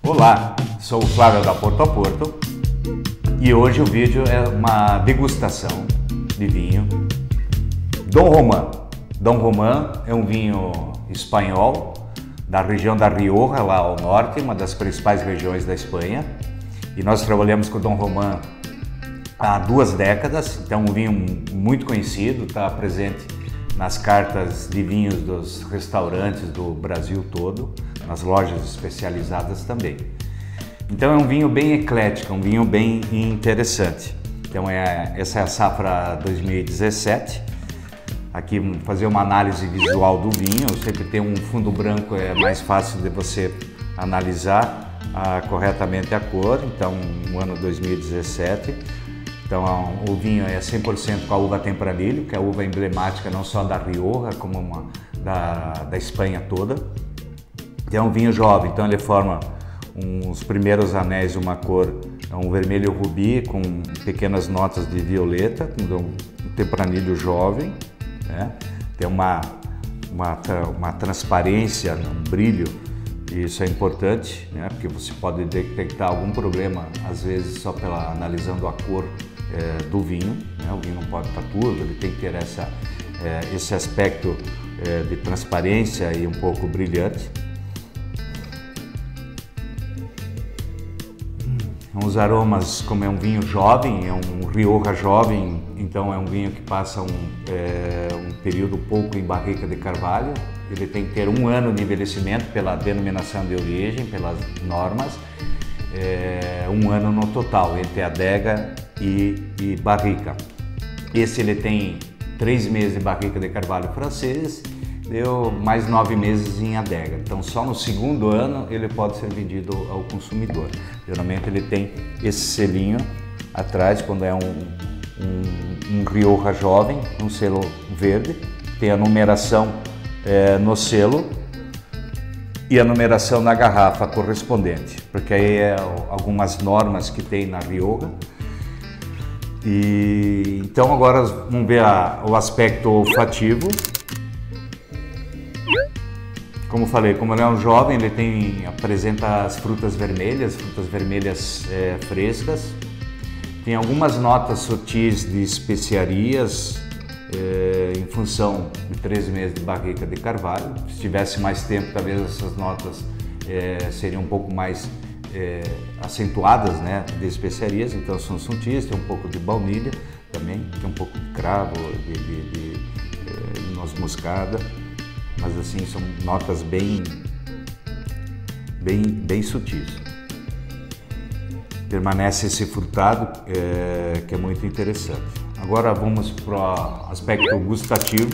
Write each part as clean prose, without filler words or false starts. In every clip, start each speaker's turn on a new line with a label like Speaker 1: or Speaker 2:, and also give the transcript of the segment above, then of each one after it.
Speaker 1: Olá, sou o Flávio da Porto a Porto e hoje o vídeo é uma degustação de vinho Dom Román. Dom Román é um vinho espanhol da região da Rioja, lá ao norte, uma das principais regiões da Espanha. E nós trabalhamos com o Dom Román há 2 décadas, então um vinho muito conhecido, está presente nas cartas de vinhos dos restaurantes do Brasil todo, nas lojas especializadas também. Então é um vinho bem eclético, um vinho bem interessante. Então essa é a safra 2017. Aqui fazer uma análise visual do vinho, sempre ter um fundo branco é mais fácil de você analisar corretamente a cor. Então no ano 2017. Então o vinho é 100% com a uva Tempranillo, que é a uva emblemática não só da Rioja, como da Espanha toda. É um vinho jovem, então ele forma uns primeiros anéis, uma cor, um vermelho rubi com pequenas notas de violeta, um Tempranillo jovem, né? Tem uma transparência, um brilho, e isso é importante, né? Porque você pode detectar algum problema, às vezes só analisando a cor do vinho, né? O vinho não pode estar turvo, ele tem que ter esse aspecto de transparência e um pouco brilhante. Os aromas, como é um vinho jovem, é um Rioja jovem, então é um vinho que passa um período pouco em barrica de carvalho. Ele tem que ter 1 ano de envelhecimento pela denominação de origem, pelas normas, 1 ano no total, entre adega e barrica. Esse ele tem 3 meses de barrica de carvalho francês, deu mais 9 meses em adega. Então só no 2º ano ele pode ser vendido ao consumidor. Geralmente ele tem esse selinho atrás, quando é um Rioja jovem, um selo verde, tem a numeração no selo e a numeração na garrafa correspondente, porque aí é algumas normas que tem na Rioja. E então agora vamos ver o aspecto olfativo. Como falei, como ele é um jovem, ele apresenta as frutas vermelhas frescas. Tem algumas notas sutis de especiarias, em função de 3 meses de barrica de carvalho. Se tivesse mais tempo, talvez essas notas seriam um pouco mais acentuadas, né, de especiarias. Então são sutis, tem um pouco de baunilha também, tem um pouco de cravo, de noz moscada. Mas assim, são notas bem sutis. Permanece esse frutado, que é muito interessante. Agora vamos para o aspecto gustativo.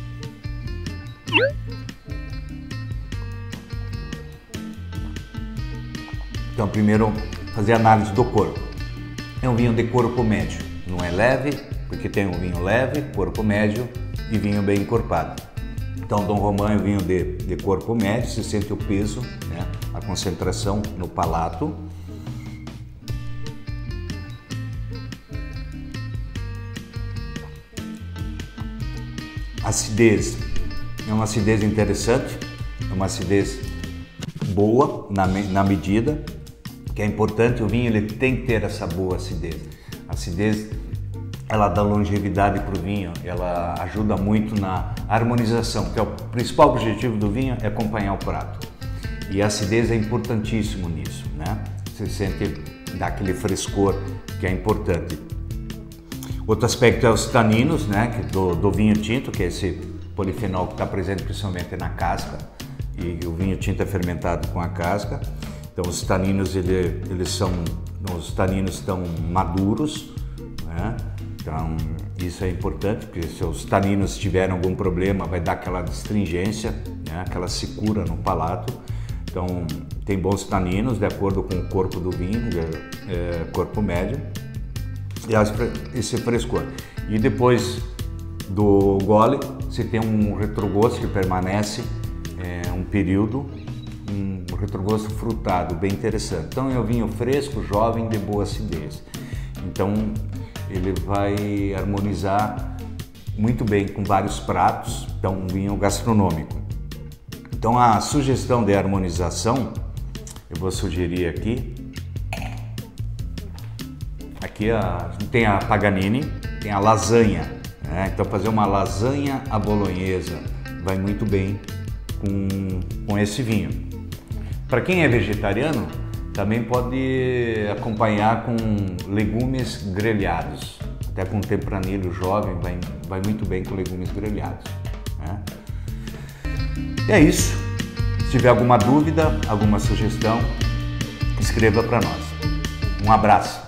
Speaker 1: Então primeiro fazer a análise do corpo. É um vinho de corpo médio, não é leve, porque tem um vinho leve, corpo médio e vinho bem encorpado. Então, Dom Román é um vinho de corpo médio, se sente o peso, né? A concentração no palato. Acidez, é uma acidez interessante, é uma acidez boa na medida, que é importante. O vinho ele tem que ter essa boa acidez. A acidez ela dá longevidade para o vinho, ela ajuda muito na harmonização, porque o principal objetivo do vinho é acompanhar o prato. E a acidez é importantíssimo nisso, né? Você sente, dá aquele frescor que é importante. Outro aspecto é os taninos, né? Do vinho tinto, que é esse polifenol que está presente principalmente na casca, e o vinho tinto é fermentado com a casca. Então os taninos, os taninos estão maduros, né? Então, isso é importante, porque se os taninos tiverem algum problema, vai dar aquela astringência, né? Aquela secura no palato. Então, tem bons taninos, de acordo com o corpo do vinho, corpo médio, e esse frescor. E depois do gole, você tem um retrogosto que permanece um período, um retrogosto frutado, bem interessante. Então, é um vinho fresco, jovem, de boa acidez. Então, ele vai harmonizar muito bem com vários pratos, então um vinho gastronômico. Então a sugestão de harmonização eu vou sugerir aqui. Aqui tem a Paganini, tem a lasanha, né? Então fazer uma lasanha à bolonhesa vai muito bem com esse vinho. Para quem é vegetariano, também pode acompanhar com legumes grelhados. Até com tempranilho jovem vai muito bem com legumes grelhados, né? E é isso. Se tiver alguma dúvida, alguma sugestão, escreva para nós. Um abraço.